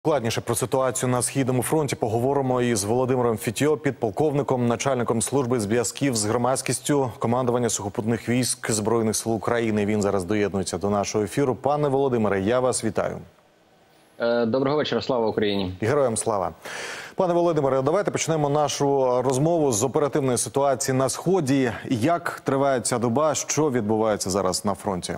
Докладніше про ситуацію на Східному фронті поговоримо із Володимиром Фітьо, підполковником, начальником служби зв'язків з громадськістю командування сухопутних військ Збройних сил України. Він зараз доєднується до нашого ефіру. Пане Володимире, я вас вітаю. Доброго вечора, слава Україні. Героям слава. Пане Володимире, давайте почнемо нашу розмову з оперативної ситуації на Сході. Як триває ця доба, що відбувається зараз на фронті?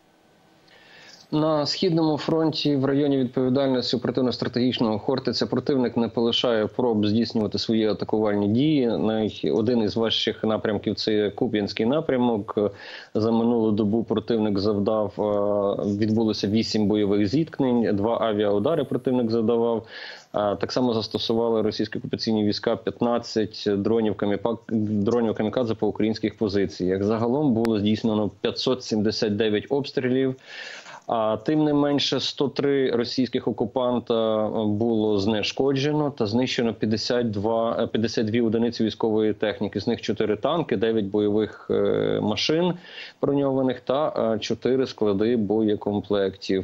На Східному фронті в районі відповідальності оперативно-стратегічного Хортиця противник не полишає проб здійснювати свої атакувальні дії. Один із важчих напрямків – це Куп'янський напрямок. За минулу добу противник завдав, відбулося 8 бойових зіткнень, 2 авіаудари противник завдавав. Так само застосували російські окупаційні війська 15 дронів камікадзе по українських позиціях. Загалом було здійснено 579 обстрілів. А тим не менше 103 російських окупанта було знешкоджено та знищено 52 одиниці військової техніки. З них 4 танки, 9 бойових машин броньованих та 4 склади боєкомплектів.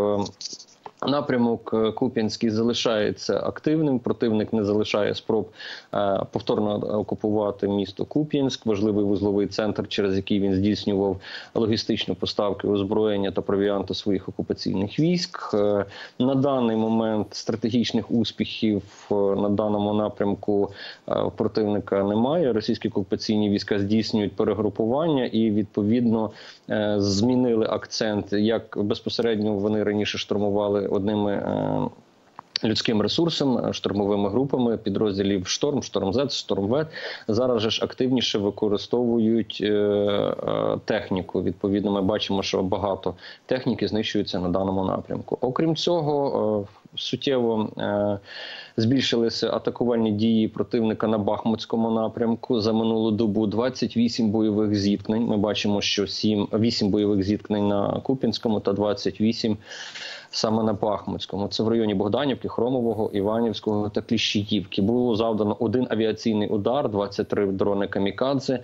Напрямок Куп'янський залишається активним, противник не залишає спроб повторно окупувати місто Куп'янськ, важливий вузловий центр, через який він здійснював логістичні поставки озброєння та провіанту своїх окупаційних військ. На даний момент стратегічних успіхів на даному напрямку противника немає. Російські окупаційні війська здійснюють перегрупування і, відповідно, змінили акцент. Як безпосередньо вони раніше штурмували одними людським ресурсом, штурмовими групами підрозділів «Шторм», «Шторм-З», «Шторм-В». Зараз же ж активніше використовують техніку. Відповідно, ми бачимо, що багато техніки знищується на даному напрямку. Окрім цього, суттєво збільшилися атакувальні дії противника на Бахмутському напрямку. За минулу добу 28 бойових зіткнень. Ми бачимо, що 8 бойових зіткнень на Куп'янському та 28 саме на Бахмутському. Це в районі Богданівки, Хромового, Іванівського та Кліщіївки. Було завдано 1 авіаційний удар, 23 дрони камікадзе,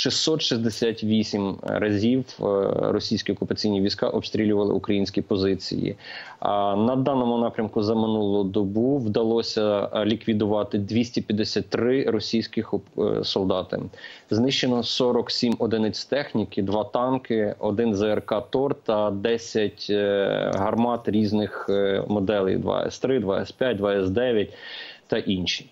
668 разів російські окупаційні війська обстрілювали українські позиції. На даному напрямку за минулу добу вдалося ліквідувати 253 російських солдати. Знищено 47 одиниць техніки, 2 танки, 1 ЗРК «Тор» та 10 гармат різних моделей: 2 С-3, 2 С-5, 2 С-9 та інші.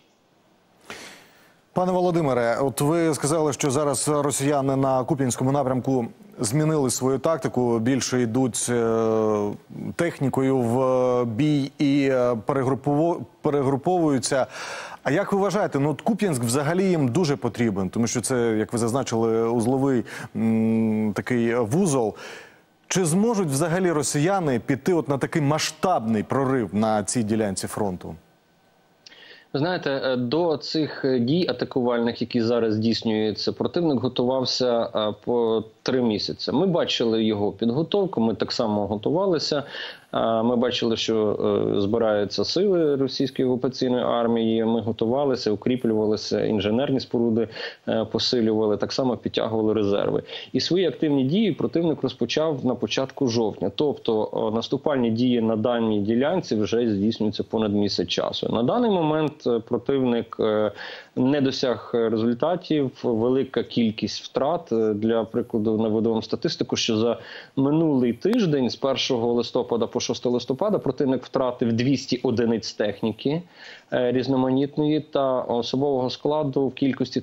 Пане Володимире, от ви сказали, що зараз росіяни на Куп'янському напрямку змінили свою тактику, більше йдуть технікою в бій і перегруповуються. А як ви вважаєте, ну, Куп'янськ взагалі їм дуже потрібен, тому що це, як ви зазначили, узловий такий вузол. Чи зможуть взагалі росіяни піти от на такий масштабний прорив на цій ділянці фронту? Ви знаєте, до цих дій атакувальних, які зараз здійснюються, противник готувався по 3 місяці. Ми бачили його підготовку, ми так само готувалися. Ми бачили, що збираються сили російської окупаційної армії, ми готувалися, укріплювалися, інженерні споруди посилювали, так само підтягували резерви. І свої активні дії противник розпочав на початку жовтня. Тобто наступальні дії на даній ділянці вже здійснюються понад місяць часу. На даний момент противник не досяг результатів, велика кількість втрат. Для прикладу наведу вам статистику, що за минулий тиждень з 1 листопада по 6 листопада противник втратив 200 одиниць техніки різноманітної та особового складу в кількості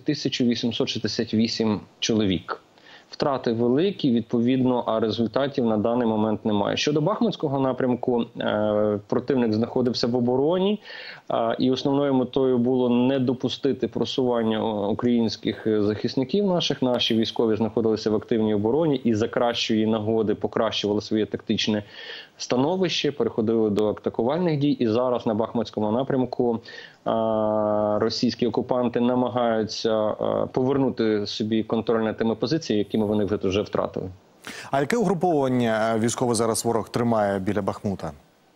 1868 чоловік. Втрати великі, відповідно, а результатів на даний момент немає. Щодо Бахмутського напрямку, противник знаходився в обороні, і основною метою було не допустити просування українських захисників наших. Наші військові знаходилися в активній обороні і за кращої нагоди покращували своє тактичне становище, переходили до атакувальних дій. І зараз на Бахмутському напрямку російські окупанти намагаються повернути собі контроль над тими позиціями, якими вони вже втратили. А яке угруповання військове зараз ворог тримає біля Бахмута?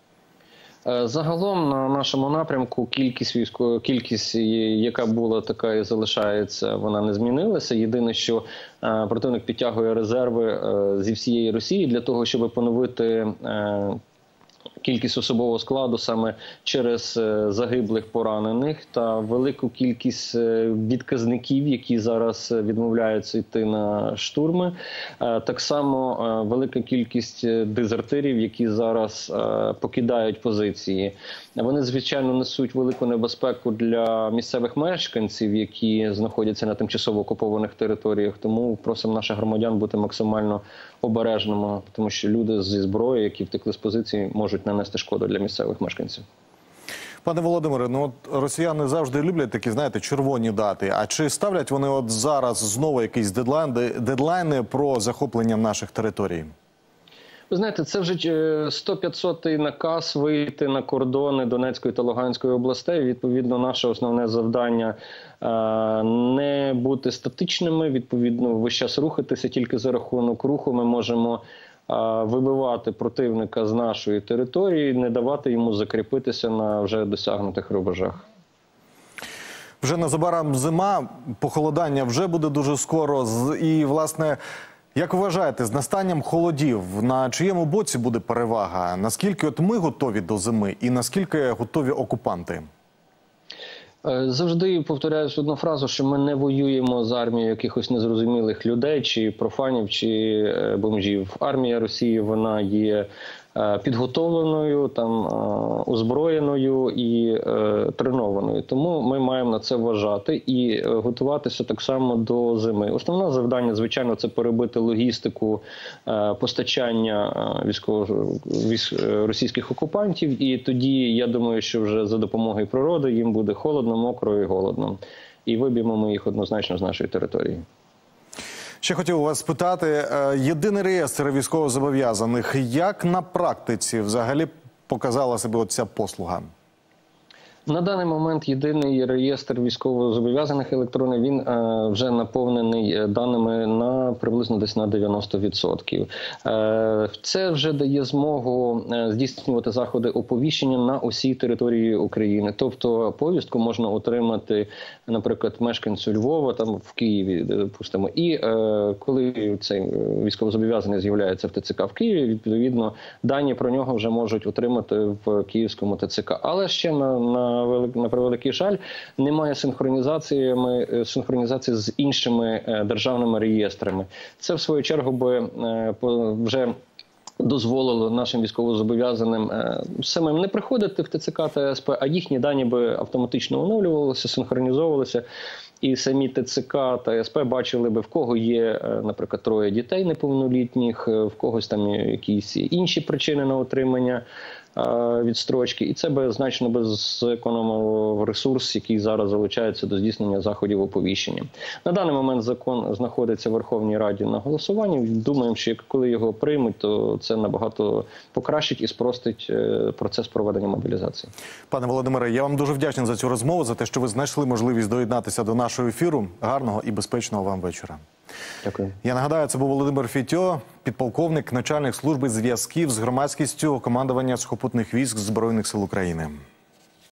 Загалом на нашому напрямку кількість, яка була, така і залишається, вона не змінилася. Єдине, що противник підтягує резерви зі всієї Росії для того, щоб поновити кількість особового складу саме через загиблих, поранених та велику кількість відказників, які зараз відмовляються йти на штурми. Так само велика кількість дезертирів, які зараз покидають позиції. Вони, звичайно, несуть велику небезпеку для місцевих мешканців, які знаходяться на тимчасово окупованих територіях. Тому просимо наших громадян бути максимально обережними, тому що люди зі зброєю, які втекли з позиції, можуть нанести шкоду для місцевих мешканців. Пане Володимире, ну от росіяни завжди люблять такі, знаєте, червоні дати. А чи ставлять вони от зараз знову якісь дедлайни про захоплення наших територій? Ви знаєте, це вже 100-500-й наказ вийти на кордони Донецької та Луганської областей. Відповідно, наше основне завдання не бути статичними, відповідно, весь час рухатися. Тільки за рахунок руху ми можемо вибивати противника з нашої території, не давати йому закріпитися на вже досягнутих рубежах. Вже незабаром зима, похолодання вже буде дуже скоро. І, власне, як вважаєте, з настанням холодів, на чиєму боці буде перевага? Наскільки от ми готові до зими і наскільки готові окупанти? Завжди повторяюсь одну фразу, що ми не воюємо з армією якихось незрозумілих людей, чи профанів, чи бомжів. Армія Росії, вона є підготовленою, там, озброєною і тренованою. Тому ми маємо на це вважати і готуватися так само до зими. Основне завдання, звичайно, це перебити логістику постачання російських окупантів. І тоді, я думаю, що вже за допомогою природи їм буде холодно, мокро і голодно. І виб'ємо ми їх однозначно з нашої території. Ще хотів у вас спитати, єдиний реєстр військовозобов'язаних, як на практиці взагалі показала себе ця послуга? На даний момент єдиний реєстр військовозобов'язаних електронний, він вже наповнений даними на приблизно десь на 90%. Це вже дає змогу здійснювати заходи оповіщення на усій території України. Тобто повістку можна отримати, наприклад, мешканцю Львова, там в Києві, допустимо. І коли цей військовозобов'язаний з'являється в ТЦК в Києві, відповідно, дані про нього вже можуть отримати в Київському ТЦК. Але ще на превеликий жаль, немає синхронізації з іншими державними реєстрами. Це, в свою чергу, би вже дозволило нашим військовозобов'язаним самим не приходити в ТЦК та СП, а їхні дані би автоматично оновлювалися, синхронізовувалися. І самі ТЦК та СП бачили би, в кого є, наприклад, 3 дітей неповнолітніх, в когось там якісь інші причини на отримання відстрочки. І це би значно би зекономило ресурс, який зараз залучається до здійснення заходів оповіщення. На даний момент закон знаходиться в Верховній Раді на голосуванні. Думаємо, що коли його приймуть, то це набагато покращить і спростить процес проведення мобілізації. Пане Володимире, я вам дуже вдячний за цю розмову, за те, що ви знайшли можливість доєднатися до нашого ефіру. Гарного і безпечного вам вечора. Дякую. Я нагадаю, це був Володимир Фітьо, підполковник начальник служби зв'язків з громадськістю командування сухопутних військ Збройних сил України.